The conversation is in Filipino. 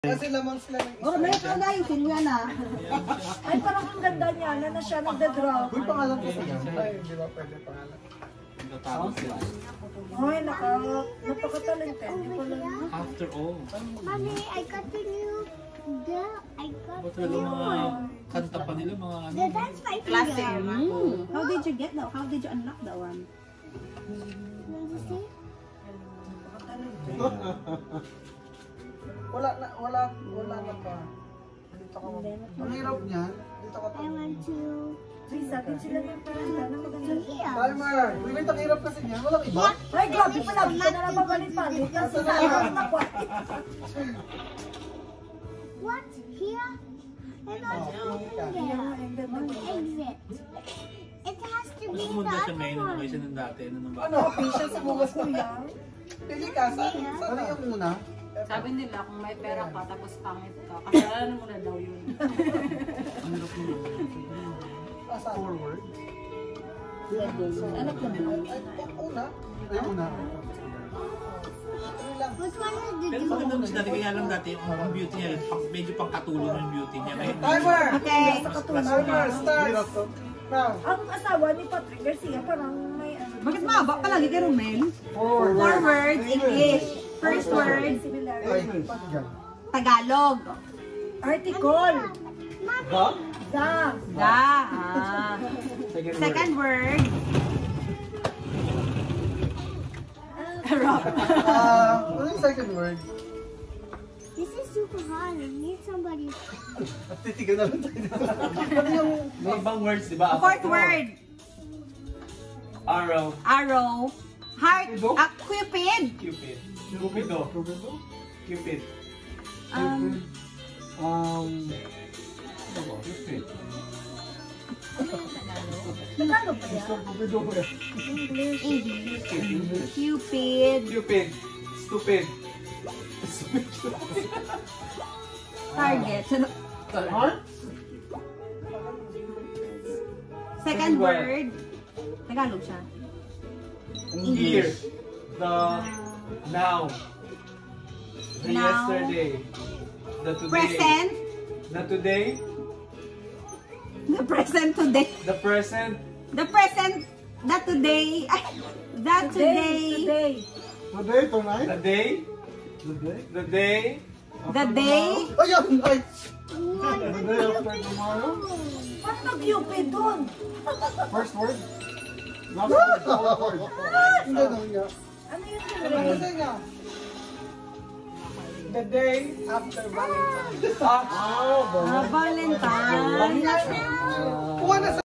Kasi lamang sila ng isa. Oh, may ito na yung sinyan na. Ay, parang ang ganda niya na siya nagda-draw. Uy, pangalan ko sa yan. Ay, hindi ba pwede pangalan? Ay, napaka-talented. After all. Mommy, I got the new. I got Ba't talaga mga kanta pa nila, mga ano? That's my Classic. finger. How did you get that? How did you unlock that one? Want to see? Wala na pa. Dito ka. Ang hirap niya. Dito ka. I want to. Ay, sa atin sila ng paranda na maganda. Here. Timer! Wait, ang hirap kasi niya. Walang iba. Ay, grabe pala. Hindi ka na nababalit-palit. Kasi sa akin na kwa. What? Here? And also there. Exit. It has to be Mas muna siya the may other nung one. siya ng dati. Ano nang Ano? Patience mo ba kuya? Pili ka. Sana yung muna. Sabi nila kung may pera ka tapos pangit ka, kasalanan mo na daw yun. Forward. Anak ko na. Una. Ay, una. Which one is the Pero maganda mo siya dati, kaya lang dati ang beauty niya, medyo pangkatulong yung beauty niya. Timer! Okay. Timer, start! Now. Ang asawa ni Patrick Garcia parang may ano. Bakit mahaba palagi kay Romel? Forward. Four words, English. First word, Ay, pati dyan. Tagalog. Article. Ga? Da. Da. Ah. Second word. Ano yung second word? This is super hard. I need somebody. At titigan na lang tayo. Ano yung... May ibang words, di ba? Fourth word. Arrow. Arrow. Heart. Cupid. Cupid. Cupido. Cupid. Cupid. Tagalog ba yan? English. Cupid. Cupid. Stupid. Target. Heart? Second word. Tagalog siya. Here. The now. The Now. yesterday. The today. Present. The today. The present today. The present. The present. The today. Ay, that today. Today. Today, tonight? The day. The day? The day. The day. Ayun! Ay! The day after tomorrow? Paano nag-cupid dun? First word? Last word? Fourth word? Ang gano'n niya. Ano yun? Ano sa niya? The day after Valentine's. Valentine. Kuha na sa